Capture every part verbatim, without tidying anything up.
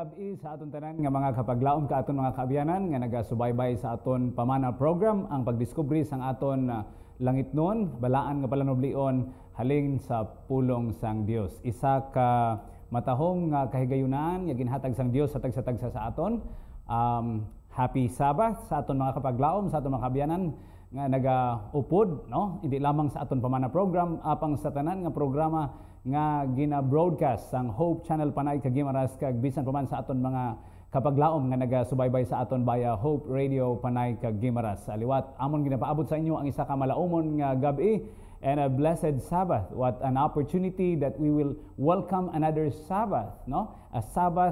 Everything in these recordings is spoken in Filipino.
gabi sa aton tanan nga mga kapaglaom ka aton mga kaabyanan nga nagasubaybay sa aton pamana program ang pagdiskubre sang aton uh, langitnon balaan nga palanublion halin sa pulong sang Dios. Isa ka matahong nga uh, kahigayunan nga ginhatag sang Dios sa tagsa-tagsa sa aton. Um, happy Sabbath sa aton mga kapaglaom, sa aton mga kaabyanan nga nagaupod, no? Hindi lamang sa aton pamana program, apang sa tanan nga programa nga gina-broadcast sang Hope Channel Panay kag Guimaras kag bisan pa man sa aton mga kapaglaom nga nagasubaybay sa aton via Hope Radio Panay kag Guimaras. Sa liwat amon ginapaabot sa inyo ang isa ka malaumon nga gabi and a blessed Sabbath. What an opportunity that we will welcome another Sabbath, no? A Sabbath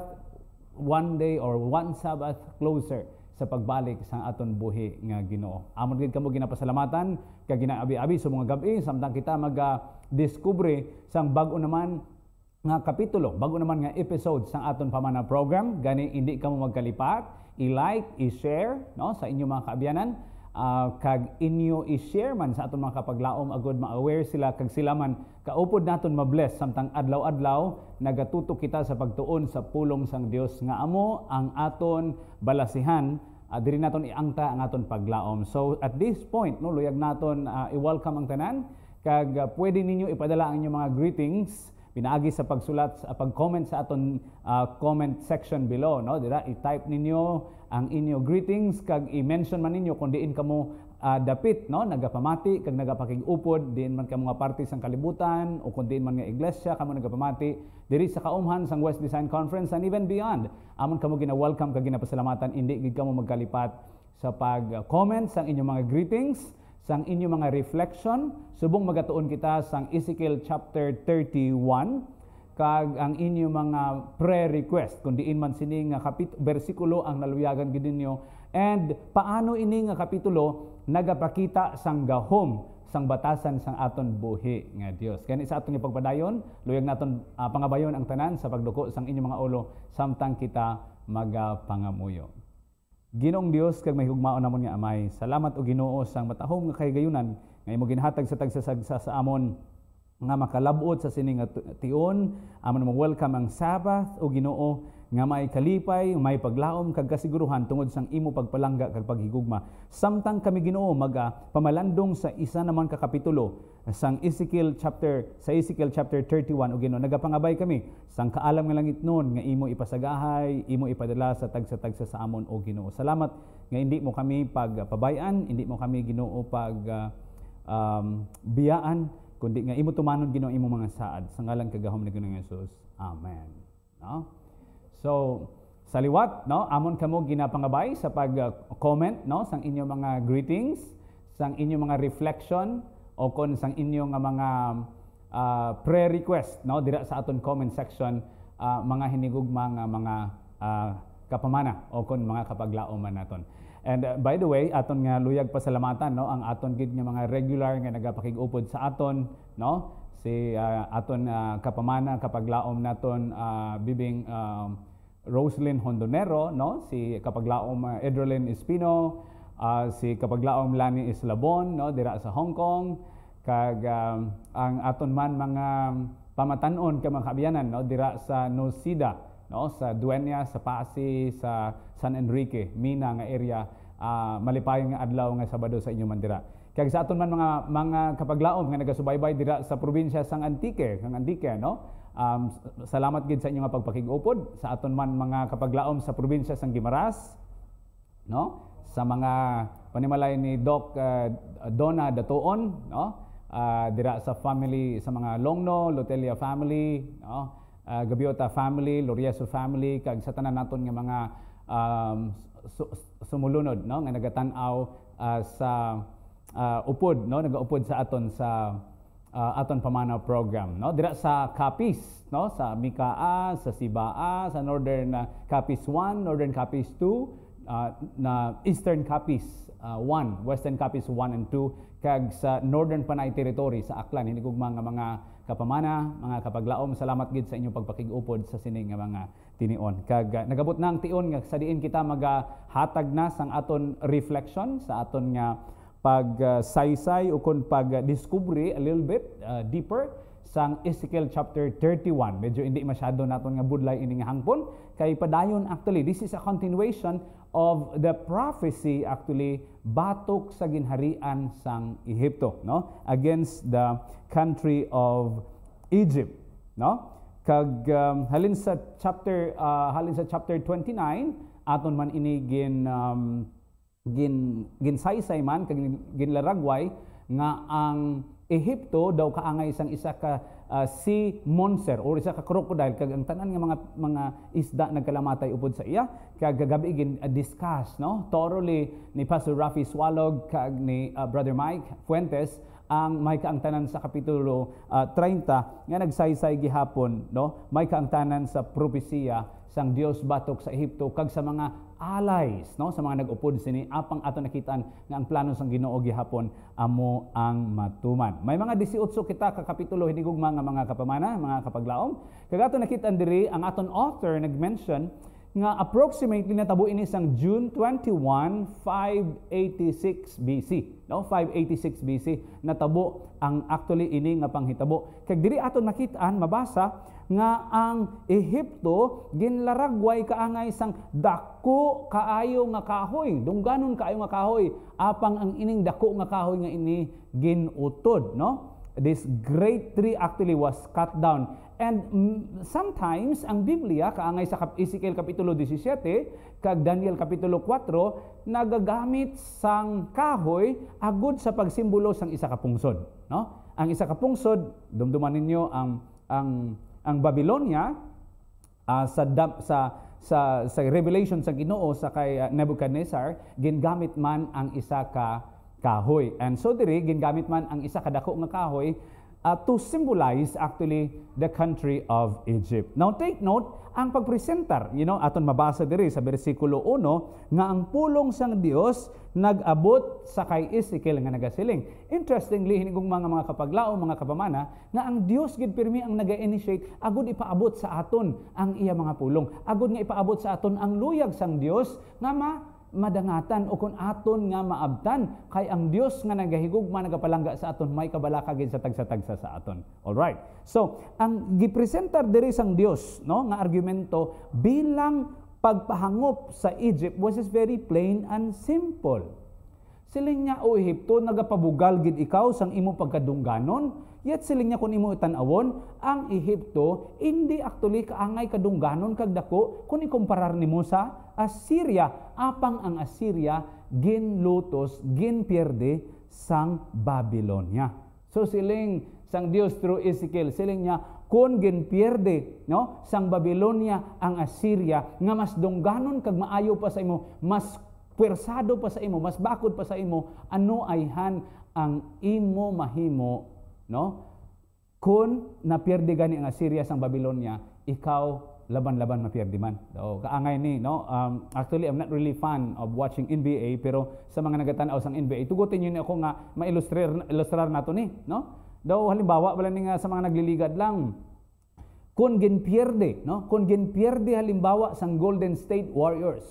one day or one Sabbath closer sa pagbalik sa aton buhi nga Ginoo. Amon gid kamo ginapasalamatan kag ginaabi-abi sa mga gabi samtang kita mag-discover sang bag-o naman nga kapitulo, bag-o naman nga episode sa aton pamana program. Gani hindi kamo magkalipat, i-like, i-share, no, sa inyo mga kaabyanan. Uh, kag inyo i-share man sa aton mga kapaglaom agud ma-aware sila kag sila man kaupod naton mabless samtang adlaw-adlaw nagatutok kita sa pagtuon sa pulong sang Dios nga amo ang aton balasihan, uh, diri naton iangta ang aton paglaom. So at this point no luyag naton uh, i-welcome ang tanan kag uh, pwede ninyo ipadala ang inyong mga greetings pinaagi sa pagsulat sa pag-comment sa aton uh, comment section below, no? Dira i-type ninyo ang inyo greetings kag i-mention man ninyo kung diin kamo uh, dapit, no? Nagapamati kag nagapakig-upod diin man kamo nga parte sang kalibutan o kung diin man nga iglesia kamo nagapamati diri sa kaumhan sang West Design Conference and even beyond. Amon kamo gina-welcome kag ginapasalamatan, indi gid kamo magkalipat sa pag-comment sang inyong mga greetings, sang inyong mga reflection. Subong magatuon kita sang Ezekiel chapter thirty-one kag ang inyong mga prayer request kung diin man sini nga kapit bersikulo ang naluyagan gid ninyo and paano ini nga kapitulo nagapakita sang gahom sang batasan sang aton buhi nga Dios. Kani sa aton ipagpadayon luyag naton uh, pangabayon ang tanan sa pagduko sang inyong mga ulo samtang kita magapangamuyo. Ginoong Dios kag mahigugmaon namon nga Amay, salamat o Ginoo sang matahom nga kahigayunan nga imo ginhatag sa tagsasagsa sa amon nga makalabot sa sining tion. Amon mo welcome ang Sabbath o Ginoo nga may kalipay, may paglaom kag kasiguruhan tungod sang imo pagpalangga kag paghigugma. Samtang kami Ginoo maga pamalandong sa isa naman ka kapitulo sang Ezekiel chapter sa Ezekiel chapter thirty-one o Ginoo nagapangabay kami sang kaalam nga langit nun nga imo ipasagahay, imo ipadala sa tagsa-tagsa sa amon o Ginoo. Salamat nga hindi mo kami pagpabayan, hindi mo kami Ginoo pag uh, um, biyaan, kundi nga imo tumanon Ginoo imo mga saad sa ngalan kagahom ni Ginoong Hesus. Amen. No? So sa liwat, no, amon kamo ginapangabay sa pag-comment, no, sang inyong mga greetings, sang inyong mga reflection o kon sang inyong mga uh, prayer request, no, dira sa aton comment section, uh, mga hinigugma nga mga uh, kapamana o kon mga kapaglaoman naton. And uh, by the way, aton nga luyag pasalamatan, no, ang aton gid nga mga regular nga nagapakig-upod sa aton, no, si uh, aton uh, kapamana kapaglaom naton uh, bibing um, Roslyn Hondonero, no, si kapaglaom uh, Edrolyn Espino, uh, si kapaglaom Lani Islabon, no, dira sa Hong Kong, kag um, ang aton man mga pamatanon ka mga kaabyanan, no, dira sa Nosida, no, sa Dueña, sa Pasig, sa San Enrique, Mina nga area, uh, malipay nga adlaw nga Sabado sa inyo man dira. Kag sa aton man mga mga kapaglaom nga nagasubaybay dira sa probinsya sang Antique, kang Antique, no. Um, salamat gid sa inyo nga pagpakig-upod sa aton man mga kapaglaom sa probinsya sang Guimaras, no, sa mga panimalay ni Doc uh, Donna Datoon, no, uh, dira sa family sa mga Longno, Lotelia family, no, uh, Gabiota family, Lorieso family, kag sa tanan naton nga mga um, su sumulunod, no, nga nagatan-aw uh, sa uh, upod, no, nagaupod sa aton sa Uh, aton pamana program, no, dira sa Capiz, no, sa Mikaa, sa Sibaa, sa Northern uh, Capiz one, Northern Capiz two, uh, na Eastern Capiz uh, one, Western Capiz one and two, kag sa Northern Panay Territory sa Aklan. Hindi kog mga mga kapamana, mga kapaglaom, salamat gid sa inyong pagpakig-upod sa sining nga mga tinion. Kag uh, nagabot na ang tion nga sa diin kita magahatag na sang aton reflection sa aton nga pag-saysay uh, o kung pag-discovery a little bit uh, deeper sang Ezekiel chapter thirty-one. Medyo hindi masyado naton nga budlay ini nga hangpon kay padayon actually this is a continuation of the prophecy actually batok sa ginharian sang Ehipto, no, against the country of Egypt, no. Kag um, halin sa chapter uh, halin sa chapter twenty-nine aton man ini gin um, gin ginsaysay man kag ginlaragway nga ang Ehipto daw kaangay sang isa ka uh, sea monster or isa ka crocodile kag ang tanan nga mga mga isda nagkalamatay upod sa iya kag gabi gin uh, discuss, no, thoroughly ni Pastor Rafi Swalog kag ni uh, Brother Mike Fuentes ang may kaangtanan sa kapitulo uh, thirty nga nagsaysay gihapon, no, may kaangtanan sa propesiya sang Dios batok sa Ehipto kag sa mga allies, no, sa mga nag-upod sini apang ato nakitaan nga ang plano sang Ginoo gihapon amo ang matuman. May mga eighteen kita ka kapitulo hinigugma nga mga kapamana, mga kapaglaom. Kag ato nakitaan diri ang aton author nag-mention nga approximately natabo ini sang June twenty-first, five eighty-six B C, no, five eighty-six B C natabo ang actually ini nga panghitabo. Kag diri aton nakitaan mabasa nga ang Ehipto ginlaragway kaangay sang dako kaayo nga kahoy, dungganon kaayo nga kahoy, apang ang ining dako nga kahoy nga ini ginutod, no. This great tree actually was cut down. And mm, sometimes ang Biblia kaangay sa Ezekiel kapitulo seventeen kag Daniel kapitulo four nagagamit sang kahoy agud sa pagsimbolo sang isa ka pungsod, no. Ang isa ka pungsod, dumduman ninyo ang ang ang Babylonia uh, sa sa sa sa Revelation sa Ginoo sa kay uh, Nebuchadnezzar gingamit man ang isa ka kahoy. And so diri gingamit man ang isa ka dako nga kahoy uh, to symbolize actually the country of Egypt. Now take note, ang pagpresentar, you know, aton mabasa diri sa bersikulo one nga ang pulong sang Dios nag-abot sa kay Ezekiel nga nagasiling. Interestingly, hinigong mga mga kapaglaom, mga kapamana, nga ang Dios gid pirmi ang naga-initiate agud ipaabot sa aton ang iya mga pulong. Agud nga ipaabot sa aton ang luyag sang Dios nga ma madangatan o kung aton nga maabtan kay ang Dios nga nagahigugma nagapalangga sa aton may kabalaka gid sa tagsa-tagsa sa aton. All right. So, ang gipresentar diri sang Dios, no, nga argumento bilang pagpahangop sa Egypt was is very plain and simple. Siling niya, o Ehipto, nagapabugal gid ikaw sang imo pagkadungganon. Yet siling niya kung imo itan-awon, ang Ehipto hindi actually kaangay kadungganon kag dako kung ikumparar nimo sa Assyria. Apang ang Assyria ginlutos, ginpierde sang Babylonia. So siling sang Dios through Ezekiel, siling niya kung ginpierde, no, sang Babylonia ang Assyria nga mas dungganon kag maayo pa sa imo, mas pwersado pa sa imo, mas bakod pa sa imo, ano ayhan ang imo mahimo, no? Kung napierde gani ang Assyria sang Babylonia, ikaw laban-laban mapierde man. So, kaangay ni, no? Um, actually, I'm not really fan of watching N B A, pero sa mga nagatanaw sang N B A, tugutin niyo ni ako nga ma-illustrar illustrar nato ni, no? Daw halimbawa wala ni nga sa mga nagliligad lang. Kung ginpierde, no? Kung ginpierde halimbawa sang Golden State Warriors,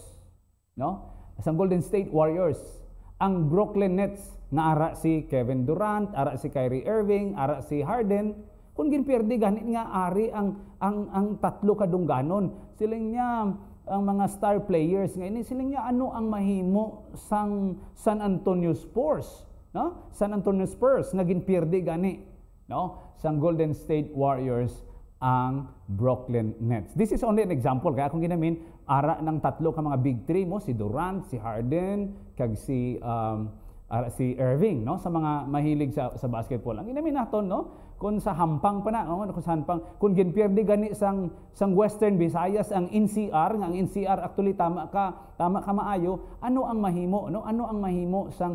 no? Sang Golden State Warriors, ang Brooklyn Nets na ara si Kevin Durant, ara si Kyrie Irving, ara si Harden, kung ginpierde ganit nga ari ang ang ang tatlo kadungganon. Siling niya ang mga star players nga ini siling niya ano ang mahimo sang San Antonio Spurs, no? San Antonio Spurs nga ginpierde gani, no? Sang Golden State Warriors ang Brooklyn Nets. This is only an example. Kaya kung ginamin, ara ng tatlo ka mga big three mo, si Durant, si Harden, kag si um, ara, si Irving, no, sa mga mahilig sa sa basketball. Ang ginamin naton, no, kung sa hampang pa na, no, kung sa hampang, kung ginpierde gani sang sang Western Visayas ang N C R, nga ang N C R actually tama ka, tama ka maayo, ano ang mahimo, no? Ano ang mahimo sang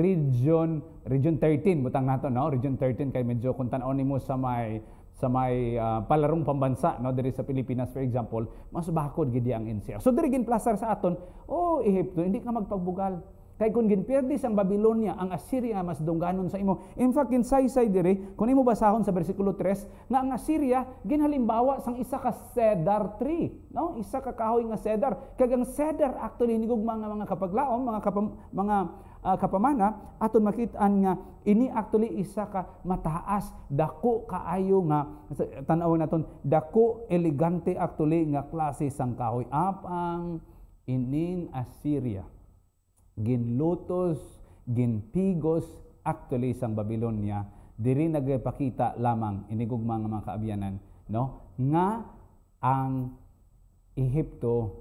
region region thirteen butang nato, no? Region thirteen kay medyo kung tan-aw nimo sa may sa may uh, palarong pambansa, no, diri sa Pilipinas for example, mas bakod gid ang N C R. So diri ginplasar sa aton, oh Ehipto, hindi ka magpagbugal. Kay kung ginperdi sang Babilonia, ang Assyria nga mas dungganon sa imo. In fact, kinsaysay diri, kung imo basahon sa versikulo tres, nga ang Assyria ginhalimbawa sang isa ka cedar tree, no? Isa ka kahoy nga cedar. Kag ang cedar actually hinigugma nga mga kapaglaom, mga kapam, mga uh, kapamana, aton makit-an nga ini actually isa ka mataas, dako kaayo nga tan-awon naton, dako elegante actually nga klase sang kahoy. Apang ining Assyria ginlutos, ginpigos actually sang Babilonia, diri nagpakita lamang inigugma nga mga kaabyanan, no, nga ang Ehipto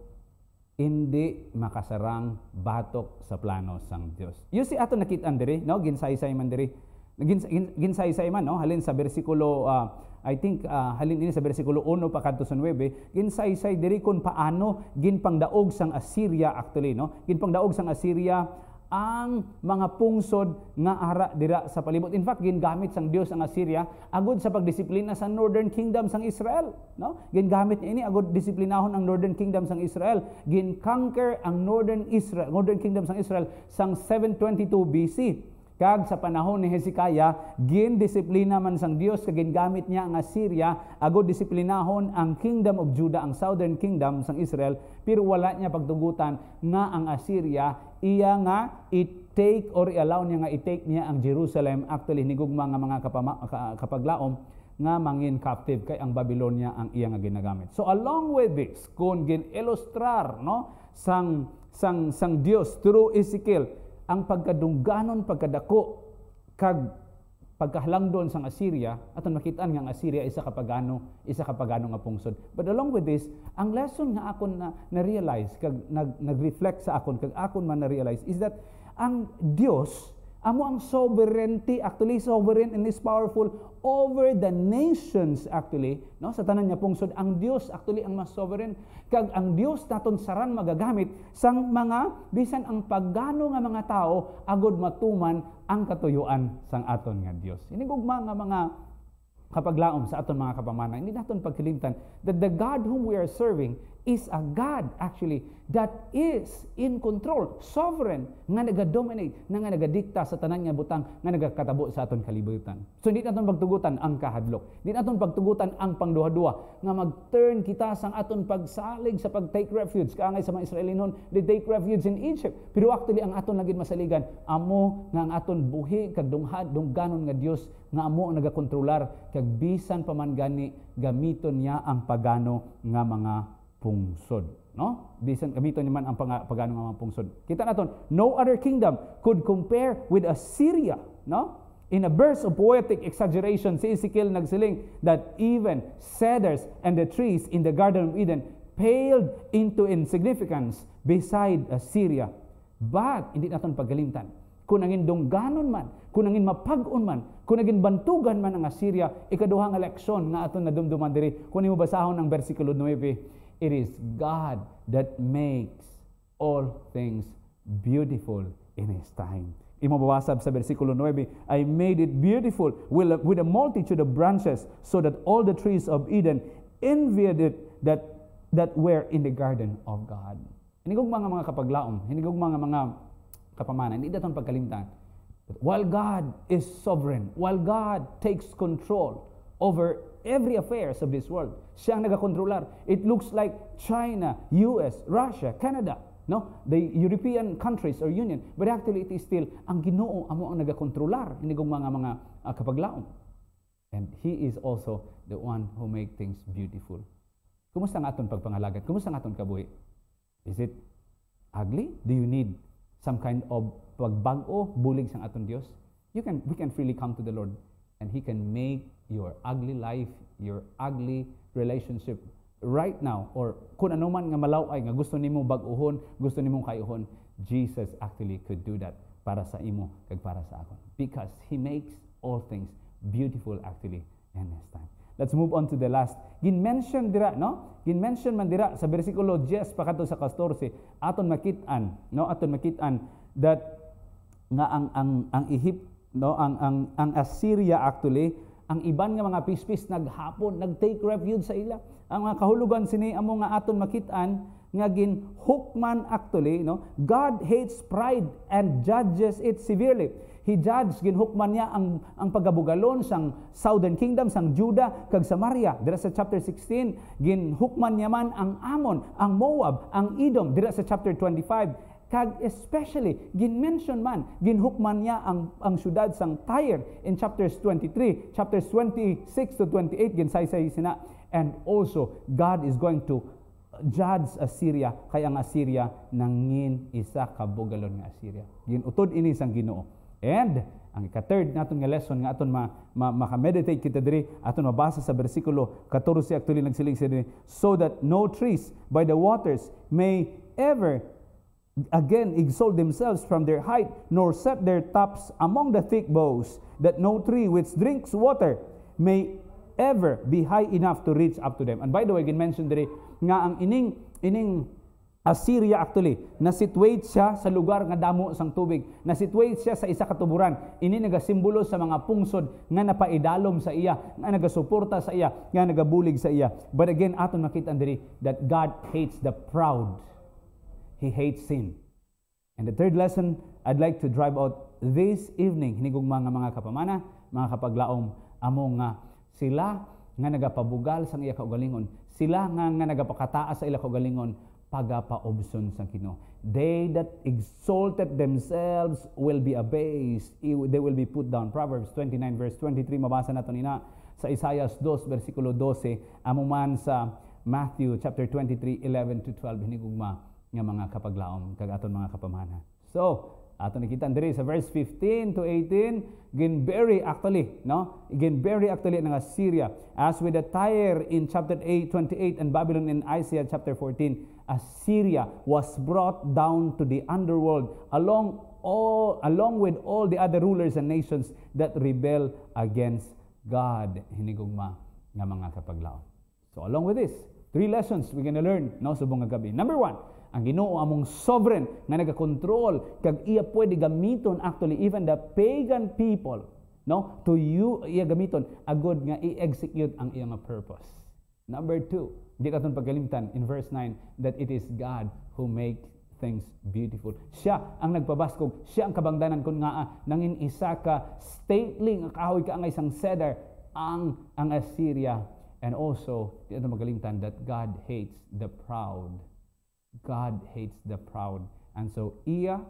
hindi makasarang batok sa plano sang Dios. You see ato nakit-an diri, no, ginsaysay man diri, gins, ginsaysay man, no, halin sa bersikulo uh, I think uh, halin ini sa bersikulo one pa kadto sa nine, ginsaysay diri kung paano ginpangdaog sang Assyria actually, no? Ginpangdaog sang Assyria ang mga pungsod nga ara dira sa palibot. In fact, gingamit sang Dios ang Assyria agud sa pagdisiplina sa Northern Kingdom sang Israel, no? Gingamit niya ini agud disiplinahon ang Northern Kingdom sang Israel. Gin-conquer ang Northern Israel, Northern Kingdom sang Israel sang seven twenty-two B C. Kag sa panahon ni Hezekiah, gin-disiplina man sang Dios kag gingamit niya ang Assyria agud disiplinahon ang Kingdom of Judah, ang Southern Kingdom sang Israel, pero wala niya pagtugutan nga ang Assyria iya nga i-take or i-allow niya nga i-take niya ang Jerusalem. Actually hinigugma nga mga kapama, kapaglaom nga mangin captive kay ang Babylonia ang iya nga ginagamit. So along with this, kung gin-ilustrar, no, sang sang sang Dios through Ezekiel ang pagkadungganon, pagkadako, kag pagkahalangdon sang Assyria, aton makitaan nga ang Assyria isa ka pagano, isa ka pagano nga pungsod. But along with this, ang lesson nga akon na na-realize, kag nag, nag-reflect sa akon, kag akon man na-realize, is that ang Dios, amo ang sovereignty, actually sovereign and is powerful over the nations actually, no, sa tanan niya pungsod. Ang Dios actually ang mas sovereign, kag ang Dios naton saran magagamit sang mga bisan ang paggano nga mga tao agud matuman ang katuyuan sang aton nga Dios. Hinigugma nga mga kapaglaom sa aton mga kapamana, hindi naton pagkilimtan that the God whom we are serving is a God actually that is in control, sovereign, nga naga-dominate, nga nagadikta sa tanan nga butang, nga nagakatabo sa aton kalibutan. So hindi naton pagtugutan ang kahadlok, hindi naton pagtugutan ang pangduha-duha, nga mag-turn kita sang aton pagsalig sa pag-take refuge, kaangay sa mga Israelinon, they take refuge in Egypt. Pero actually ang aton lagin masaligan, amo nga ang aton buhi, kag dunghad, dungganon nga Dios, nga amo ang nagakontrolar, kag bisan pa man gani, gamiton niya ang pagano nga mga pungsod, no? Bisan gamiton niya man ang pagano nga mga pungsod. Kita naton, no other kingdom could compare with Assyria, no? In a burst of poetic exaggeration, si Ezekiel nagsiling that even cedars and the trees in the Garden of Eden paled into insignificance beside Assyria. But hindi naton pagkalimtan, kung nangin dungganon man, kung nangin mapag-on man, kung naging bantugan man ang Assyria, ikaduhang leksyon nga aton nadumduman diri, kung imo basahon ang bersikulo nine, it is God that makes all things beautiful in His time. Imo babasab sa bersikulo nine, I made it beautiful with a, with a multitude of branches, so that all the trees of Eden envied it that that were in the garden of God. Hinigog mga mga kapaglaom, hinigog mga mga kapamanan, hindi daton pagkalimtan. While God is sovereign, while God takes control over every affairs of this world, siya ang nagakontrolar. It looks like China, U S, Russia, Canada, no, the European countries or Union, but actually it is still ang Ginoo amo ang nagakontrolar ini mga mga uh, kapaglaom. And He is also the one who make things beautiful. Kumusta ang aton pagpangalagat? Kumusta ang aton kabuhi? Is it ugly? Do you need some kind of pagbag-o, bulig sang aton Dios? You can we can freely come to the Lord, and He can make your ugly life, your ugly relationship right now, or kung ano man nga malaway nga gusto nimo bag-uhon, gusto nimo kayuhon, Jesus actually could do that para sa imo kag para sa akon, because He makes all things beautiful actually in His time. Let's move on to the last. Gin-mention dira, no? Gin-mention man dira sa bersikulo ten pakato sa fourteen, aton makit-an, no? Aton makit-an that nga ang ang ang Egypt, no, ang ang ang Assyria actually, ang iban nga mga pispis naghapon, nag-take refuge sa ila. Ang mga kahulugan sini amo nga aton makit-an nga ginhukman actually, no? God hates pride and judges it severely. He judged, ginhukman niya ang ang pagabugalon sang Southern Kingdom, sang Judah kag Samaria. Dira sa chapter sixteen, ginhukman niya man ang Ammon, ang Moab, ang Edom. Dira sa chapter twenty-five, kag especially ginmention man, ginhukman niya ang ang syudad sang Tyre in chapters twenty-three, chapters twenty-six to twenty-eight ginsaysay sina. And also God is going to judge Assyria, kay ang Assyria nangin isa ka bugalon nga Assyria. Ginutod ini sang Ginoo. And ang ika-third naton nga lesson nga aton ma, ma, maka-meditate kita diri, aton mabasa sa bersikulo fourteen actually nagsiling sa diri, so that no trees by the waters may ever again exalt themselves from their height, nor set their tops among the thick boughs, that no tree which drinks water may ever be high enough to reach up to them. And by the way, gin-mention diri nga ang ining ining Assyria actually, na-situate siya sa lugar nga damo sang tubig. Na-situate siya sa isa ka tuburan. Ini nagasimbolo sa mga pungsod nga napaidalom sa iya, nga nagasuporta sa iya, nga nagabulig sa iya. But again, aton makita diri that God hates the proud. He hates sin. And the third lesson I'd like to drive out this evening, hinigog mga mga kapamana, mga kapaglaom, amo nga sila nga nagapabugal sang iya kaugalingon. Sila nga nga nagapakataas sa ila kaugalingon, pagapaobson sang Ginoo. They that exalted themselves will be abased. They will be put down. Proverbs twenty-nine verse twenty-three, mabasa nato nina sa Isaiah two versikulo twelve, amo man sa Matthew chapter twenty-three eleven to twelve, hinigugma nga mga kapaglaom kag aton mga kapamana. So, aton nakita diri sa verse fifteen to eighteen, ginbury actually, no? Ginbury actually ng Assyria. As with the Tyre in chapter eight twenty-eight and Babylon in Isaiah chapter fourteen, Assyria was brought down to the underworld along all along with all the other rulers and nations that rebel against God. Hinigugma nga mga kapaglaom. So along with this, three lessons we're gonna learn, no, subong nga gabi. Number one, ang Ginoo among sovereign nga nagakontrol kag iya pwede gamiton actually even the pagan people, no, to you iya gamiton agud nga i-execute ang iyang purpose. Number two, di katon pagkalimtan in verse nine that it is God who make things beautiful. Siya ang nagpabaskog, siya ang kabangdanan kun nga nangin isa ka stately nga kahoy ka ang isang cedar ang ang Assyria. And also, di katon pagkalimtan that God hates the proud. God hates the proud. And so iya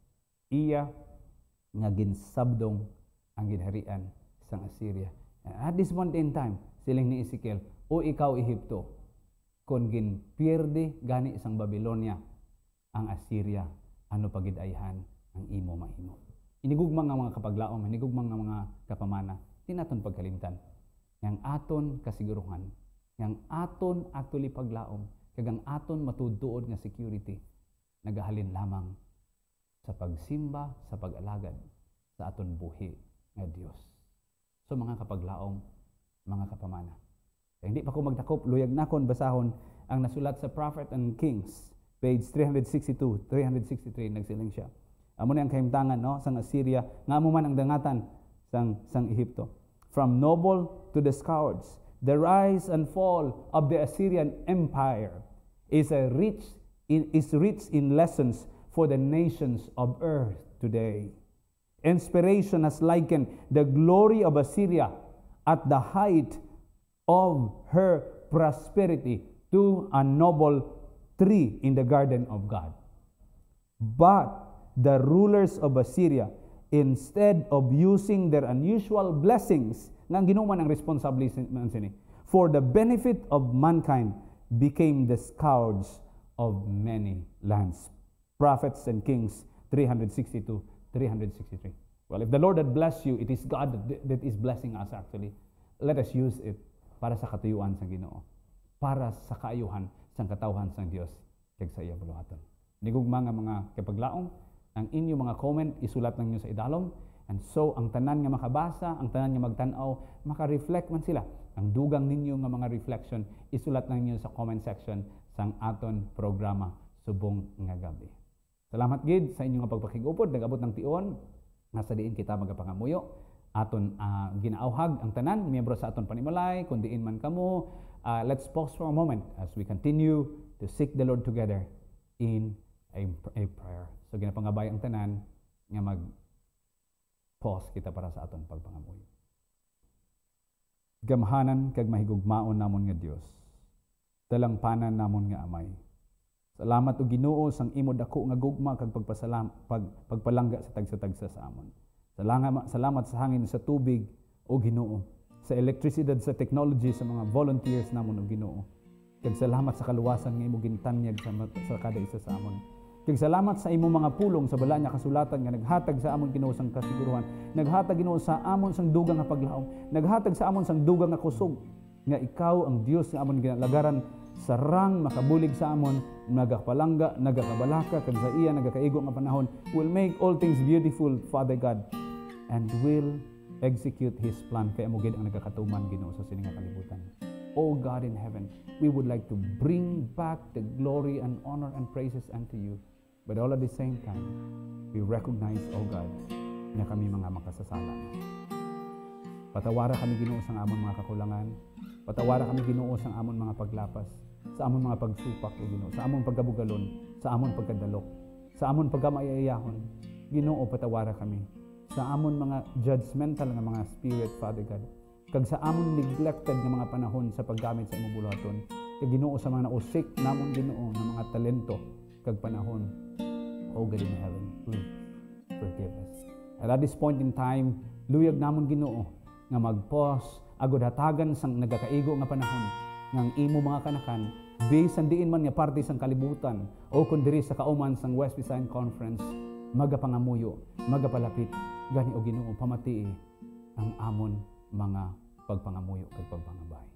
iya nga ginsabdong ang ginharian sang Assyria. And at this point in time, siling ni Ezekiel, o ikaw Ehipto, kung ginpierde gani isang Babylonia ang Assyria, ano pagidayhan ang imo mahimo. Inigugma nga mga kapaglaom, inigugma nga mga kapamana, tinaton pagkalimtan. Yang aton kasiguruhan, yang aton actually paglaom, kag ang aton matuduod nga security, nagahalin lamang sa pagsimba, sa pag-alagad sa aton buhi nga Dios. So mga kapaglaom, mga kapamana, hindi pa ko magtakop, luyag nakon basahon ang nasulat sa Prophet and Kings, page three sixty-two, three sixty-three, nagsiling siya. Amo na ang kahimtangan, no, sang Assyria, nga amo man ang dangatan sang sang Ehipto. From noble to the scourge, the rise and fall of the Assyrian Empire is a rich in, is rich in lessons for the nations of earth today. Inspiration has likened the glory of Assyria at the height of her prosperity to a noble tree in the garden of God. But the rulers of Assyria, instead of using their unusual blessings, nga ginuman ang responsibility sini, for the benefit of mankind, became the scourge of many lands. Prophets and Kings three sixty-two, three sixty-three. Well, if the Lord had blessed you, it is God that, that is blessing us actually. Let us use it para sa katuyuan sa Ginoo, para sa kaayuhan sa katawhan sa Dios kag sa iya buluhaton. Nigugma nga mga kapaglaong, ang inyo mga comment isulat ninyo sa idalom, and so ang tanan nga makabasa, ang tanan nga magtan-aw, maka-reflect man sila. Ang dugang ninyo nga mga reflection isulat ninyo sa comment section sang aton programa subong nga gabi. Salamat gid sa inyong pagpakigupod, nagabot ng tion nga sa diin kita magapangamuyo. Aton uh, ginaawhag ang tanan miyembro sa aton panimulay, kung diin man kamo. Uh, let's pause for a moment as we continue to seek the Lord together in a, a prayer. So ginapangabay ang tanan nga mag pause kita para sa aton pagpangamuyo. Gamhanan kag mahigugmaon namon nga Dios. Talangpanan namon nga Amay. Salamat o Ginoo sang imo dako nga gugma kag pagpasalam pag pagpalangga sa tagsa-tagsa sa amon. Salamat salamat sa hangin sa tubig o Ginoo, sa elektrisidad sa technology sa mga volunteers namon o Ginoo. Kag salamat sa kaluwasan nga imo gintanyag sa, sa kada isa sa amon. Kag salamat sa imo mga pulong sa bala niya kasulatan nga naghatag sa amon Ginoo sang kasiguruhan, naghatag Ginoo sa amon sang dugang nga paglaom, naghatag sa amon sang dugang nga kusog nga ikaw ang Dios nga amon ginalagaran sarang makabulig sa amon, nagapalangga, nagakabalaka kag sa iya nagakaigo nga panahon will make all things beautiful, Father God, and will execute His plan kay amo gid ang nagakatuman Ginoo sa sining nga kalibutan. Oh God in heaven, we would like to bring back the glory and honor and praises unto you. But all at the same time, we recognize, oh God, na kami mga makasasala. Patawara kami Ginoo sa amon mga kakulangan. Patawara kami Ginoo sa amon mga paglapas, sa amon mga pagsupak o Ginoo, sa amon pagkabugalon, sa amon pagkadalok, sa amon pagkamayayahon. Ginoo, patawara kami sa amon mga judgmental nga mga spirit, Father God. Kag sa amon neglected nga mga panahon sa paggamit sa imong bulaton. Kag Ginoo sa mga nausik namon Ginoo nga mga talento kag panahon. Oh God in heaven, please forgive us. And at this point in time, luyag namon Ginoo nga mag-pause agud hatagan sang nagakaigo nga panahon ngang imo mga kanakan bisan diin man nga parte sang kalibutan o kun diri sa kauman sang West Visayan Conference magapangamuyo, magapalapit gani o Ginoo pamatii ang amon mga pagpangamuyo kag pagpangabay.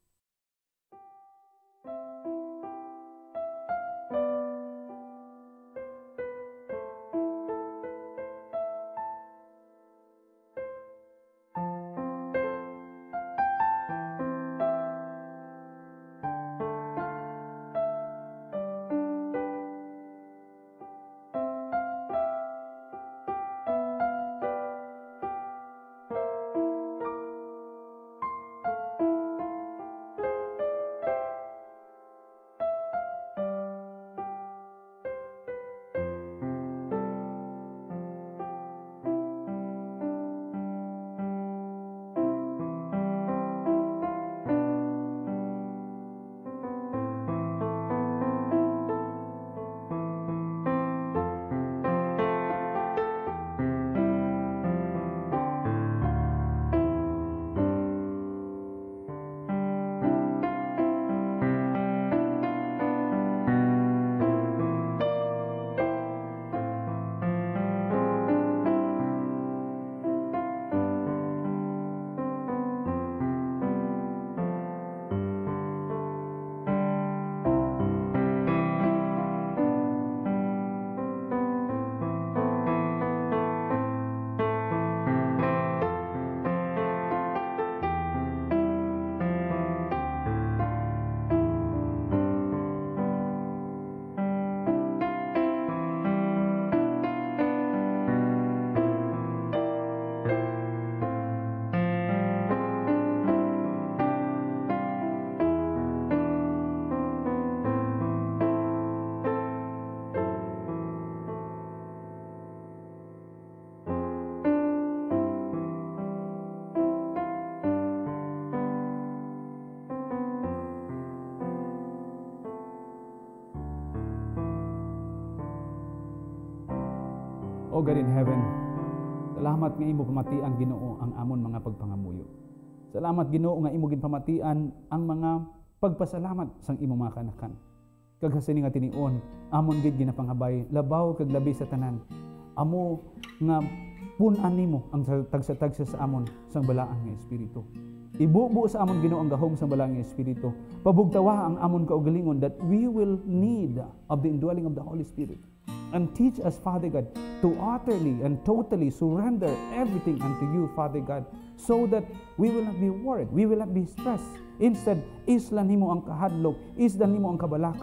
O God in heaven, salamat nga imo pamatian Ginoo ang amon mga pagpangamuyo. Salamat Ginoo nga imo ginpamatian ang mga pagpasalamat sang imo mga kanakan. Kag sini nga tinion, amon gid ginapanghabay labaw kag labi sa tanan. Amo nga pun-an nimo ang tagsa-tagsa sa amon sang balaan nga espiritu. Ibubo sa amon Ginoo ang gahom sang balaan nga espiritu. Pabugtawa ang amon kaugalingon that we will need of the indwelling of the Holy Spirit. And teach us, Father God, to utterly and totally surrender everything unto you, Father God, so that we will not be worried, we will not be stressed. Instead, islan nimo ang kahadlok, islan nimo ang kabalaka,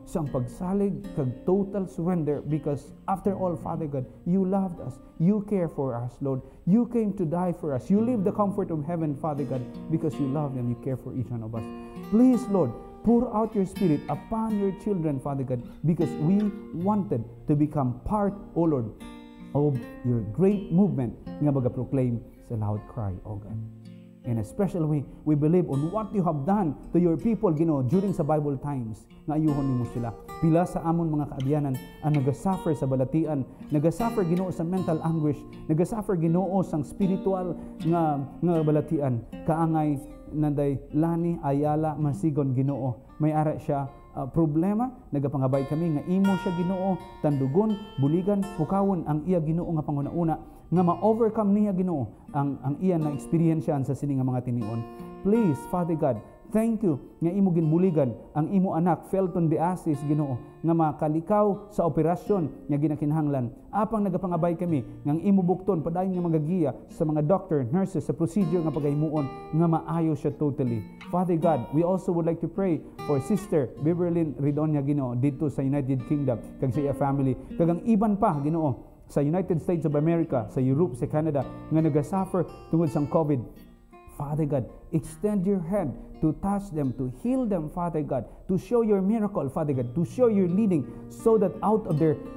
sa pagsalig kag total surrender, because after all, Father God, you loved us, you care for us, Lord. You came to die for us. You leave the comfort of heaven, Father God, because you love and you care for each one of us. Please, Lord, pour out your Spirit upon your children, Father God, because we wanted to become part, O Lord, of your great movement nga mag-proclaim sa loud cry, O God. In a special way, we believe on what you have done to your people, Ginoo, during sa Bible times, nga ayuhon nimo sila. Pila sa amon mga kaabyanan ang nagasuffer sa balatian, nagasuffer, Ginoo, sa mental anguish, nagasuffer, Ginoo, sang spiritual nga nga balatian. Kaangay nanday Lani Ayala Masigon, Ginoo, may ara siya uh, problema, nagapangabay kami nga imo siya, Ginoo, tandugon, buligan, pukawon ang iya, Ginoo, nga pangunauna nga ma-overcome niya, Ginoo, ang ang iya na experiencean sa sini nga mga tinion. Please, Father God, thank you nga imo ginbuligan ang imo anak Felton de Asis, Ginoo, nga makalikaw sa operasyon nga ginakinahanglan. Apang nagapangabay kami nga ang imo bukton padayon nga magagiya sa mga doctor, nurses sa procedure nga pagaymuon nga maayo siya totally. Father God, we also would like to pray for Sister Beverlyn Ridonia, Ginoo, dito sa United Kingdom kag sa iya family, kag ang iban pa, Ginoo, sa United States of America, sa Europe, sa Canada, nga nagasuffer tungod sa COVID. Father God, extend your hand to touch them, to heal them, Father God, to show your miracle, Father God, to show your leading, so that out of their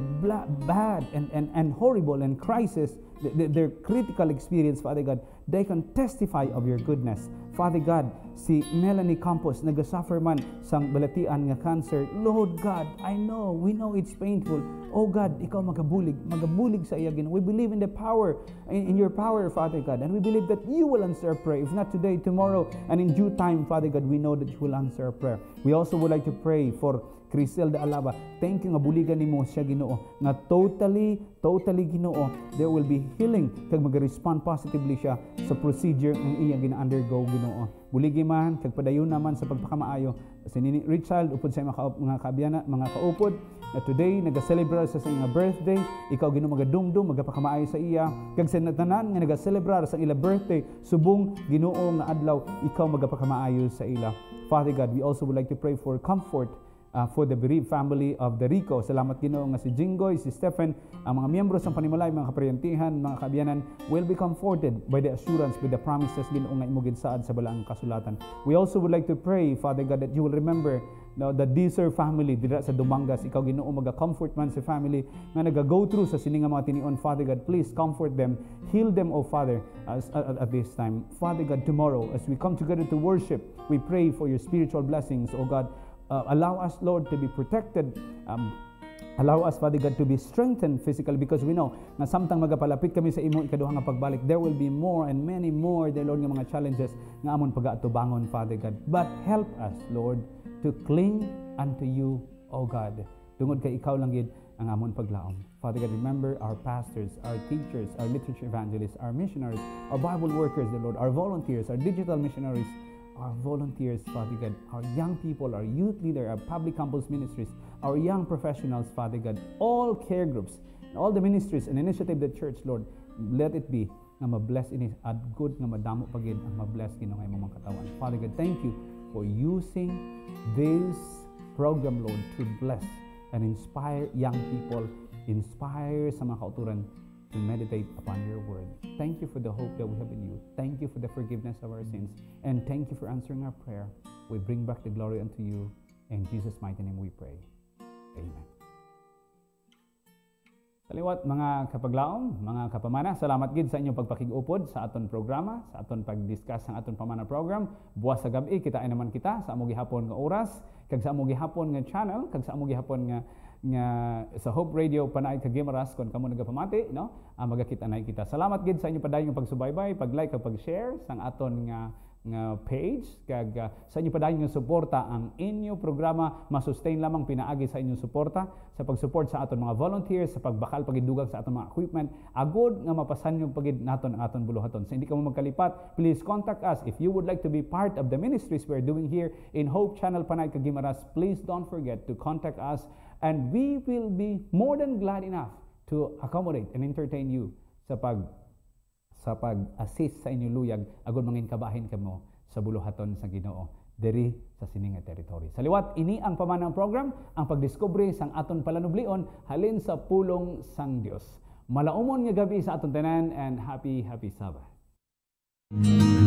bad and, and, and horrible and crisis, their critical experience, Father God, they can testify of your goodness. Father God, si Melanie Campos, nagasuffer man sang balatian nga cancer. Lord God, I know, we know it's painful. Oh God, ikaw magabulig, magabulig sa iya, Ginoo. We believe in the power, in, in your power, Father God, and we believe that you will answer our prayer. If not today, tomorrow, and in due time, Father God, we know that you will answer our prayer. We also would like to pray for Crisel de Alaba. Thank you nga buligan nimo siya, Ginoo, nga totally, totally, Ginoo, there will be healing kag mag-respond positively siya sa procedure ng iya gina-undergo, Ginoo. Buligi man kag padayon naman sa pagpakamaayo si Nini Richard upod sa mga mga kaabiyana, mga kaupod na today naga-celebrate sa iyang birthday. Ikaw, Ginoo, magadumdum magapakamaayo sa iya kag sa tanan nga naga-celebrate sa ila birthday subong, Ginoo, nga adlaw ikaw magapakamaayo sa ila. Father God, we also would like to pray for comfort Uh, for the bereaved family of the Rico. Salamat, Ginoo, nga si Jinggoy, si Stephen, ang mga miyembro sa Panimulay, mga kaparyantihan, mga kaabiyanan will be comforted by the assurance, by the promises, Ginoo, nga imo ginsaad sa balaang kasulatan. We also would like to pray, Father God, that you will remember no, the Deezer family dira sa Dumangas. Ikaw, Ginoo, maga-comfort man sa family nga naga-go through sa sininga mga tinion. Father God, please comfort them, heal them, O Father, as, at, at this time. Father God, tomorrow as we come together to worship, we pray for your spiritual blessings, O God. Uh, allow us, Lord, to be protected. Um, allow us, Father God, to be strengthened physically, because we know na samtang magapalapit kami sa imo ikaduha nga pagbalik, there will be more and many more, dear Lord, nga mga challenges nga amon pag-atubangon, Father God. But help us, Lord, to cling unto you, O God. Tungod kay ikaw lang gid ang amon paglaom. Father God, remember our pastors, our teachers, our literature evangelists, our missionaries, our Bible workers, dear Lord, our volunteers, our digital missionaries, our volunteers, Father God, our young people, our youth leader, our public campus ministries, our young professionals, Father God, all care groups, all the ministries and initiative of the church, Lord, let it be nga ma-bless ini at good nga madamo pagid ang ma-bless Ginoo nga imong katawan. Father God, thank you for using this program, Lord, to bless and inspire young people, inspire sa mga kauturan to meditate upon your word. Thank you for the hope that we have in you. Thank you for the forgiveness of our sins. And thank you for answering our prayer. We bring back the glory unto you. In Jesus' mighty name we pray. Amen. Kaliwat mga kapaglaom, mga kapamana, salamat gid sa inyong pagpakig-upod sa aton programa, sa aton pag-discuss sa aton pamana program. Buwas sa gabi, kita ay naman kita sa among gihapon nga oras, kag sa among gihapon nga channel, kag sa among gihapon nga nga sa Hope Radio panay kag Gimaras kon kamo nagapamati, no? Ah, magakita na kita. Salamat gid sa inyo padayon pagsubaybay, pag-like kag pag-share sang aton nga nga page, kag uh, sa inyo padayon nga suporta ang inyo programa masustain lamang pinaagi sa inyong suporta sa pag-support sa aton mga volunteers, sa pagbakal pagidugag sa aton mga equipment, agod nga mapasanyog pagid naton ang aton buluhaton. Sa hindi ka mo magkalipat, please contact us if you would like to be part of the ministries we're doing here in Hope Channel Panay kag Gimaras. Please don't forget to contact us, and we will be more than glad enough to accommodate and entertain you sa pag sa pag-assist sa inyong luyag agud mangin kabahin kamo sa buluhaton sa Ginoo diri sa sini nga teritoryo. Sa liwat, ini ang pamanang program, ang pagdiskubre sang aton palanublion halin sa pulong sang Dios. Malaumon nga gabi sa aton tanan and happy, happy Sabbath.